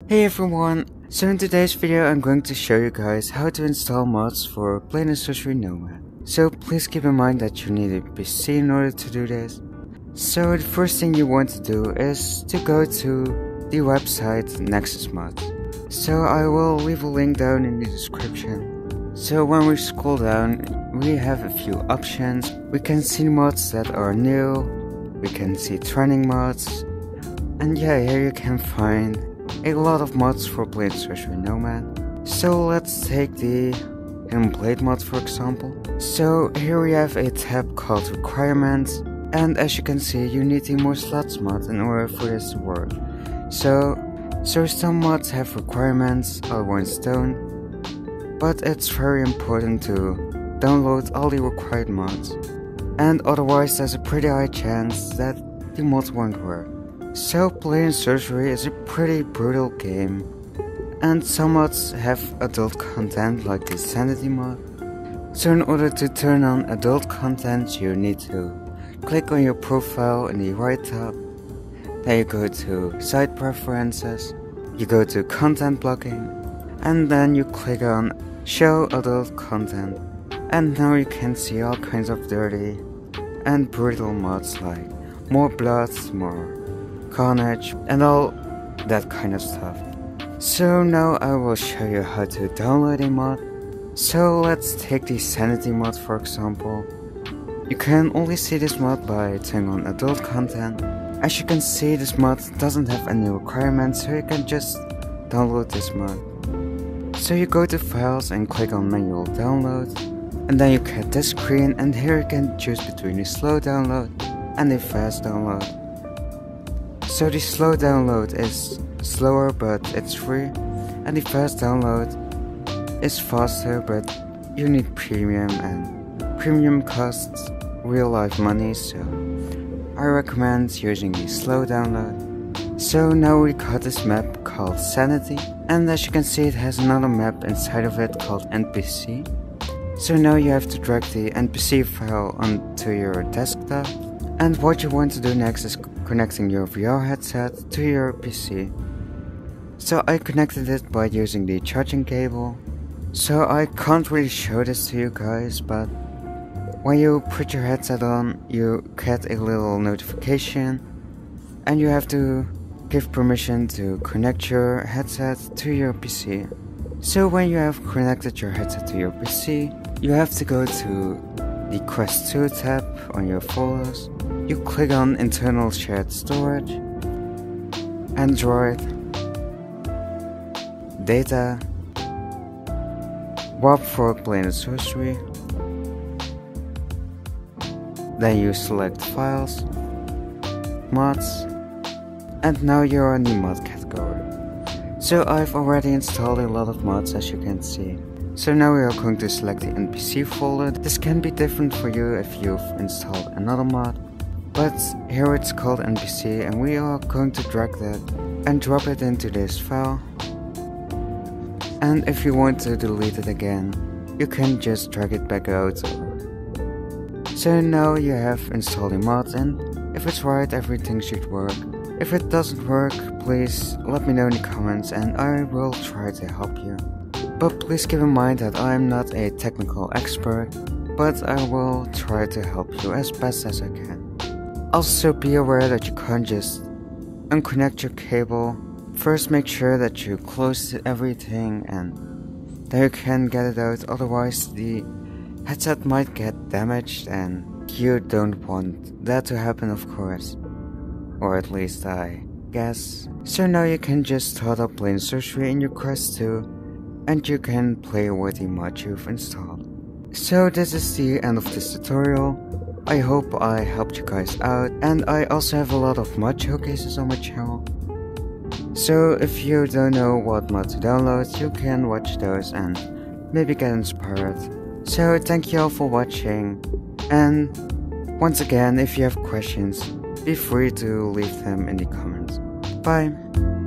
Hey everyone, so in today's video I'm going to show you guys how to install mods for Blade and Sorcery Nomad. So please keep in mind that you need a PC in order to do this. So the first thing you want to do is to go to the website Nexus Mods. So I will leave a link down in the description. So when we scroll down, we have a few options. We can see mods that are new, we can see trending mods, and yeah, here you can find a lot of mods for Blade and Sorcery Nomad. So let's take the Hidden Blade mod for example. So here we have a tab called Requirements, and as you can see you need the more slots mod in order for this to work. So some mods have requirements, other ones don't, but it's very important to download all the required mods, and otherwise there's a pretty high chance that the mod won't work. So Blade and Sorcery is a pretty brutal game, and some mods have adult content like the Sanity mod. So in order to turn on adult content you need to click on your profile in the right tab, then you go to site preferences, you go to content blocking, and then you click on show adult content, and now you can see all kinds of dirty and brutal mods like more blood, more carnage, and all that kind of stuff. So now I will show you how to download a mod. So let's take the Sanity mod for example. You can only see this mod by turning on adult content. As you can see, this mod doesn't have any requirements, so you can just download this mod. So you go to files and click on manual download, and then you get this screen, and here you can choose between a slow download and a fast download. So the slow download is slower but it's free, and the fast download is faster but you need premium, and premium costs real life money, so I recommend using the slow download. So now we got this map called Sanity, and as you can see it has another map inside of it called NPC. So now you have to drag the NPC file onto your desktop, and what you want to do next is connecting your VR headset to your PC. So I connected it by using the charging cable. So I can't really show this to you guys, but when you put your headset on you get a little notification, and you have to give permission to connect your headset to your PC. So when you have connected your headset to your PC, you have to go to the Quest 2 tab on your folders. You click on internal shared storage, Android, data, warp for Blade and Sorcery. Then you select files, mods, and now you're in the mod category. So I've already installed a lot of mods as you can see. So now we are going to select the NPC folder. This can be different for you if you've installed another mod, but here it's called NPC, and we are going to drag that and drop it into this file. And if you want to delete it again, you can just drag it back out. So now you have installed a mod, and if it's right, everything should work. If it doesn't work, please let me know in the comments and I will try to help you. But please keep in mind that I am not a technical expert, but I will try to help you as best as I can. Also be aware that you can't just unconnect your cable. First make sure that you close everything and then you can get it out, otherwise the headset might get damaged, and you don't want that to happen of course. Or at least I guess. So now you can just start up Blade and Sorcery in your Quest 2, and you can play with the mod you've installed. So this is the end of this tutorial. I hope I helped you guys out, and I also have a lot of mod showcases on my channel. So if you don't know what mod to download, you can watch those and maybe get inspired. So thank you all for watching, and once again if you have questions, be free to leave them in the comments. Bye!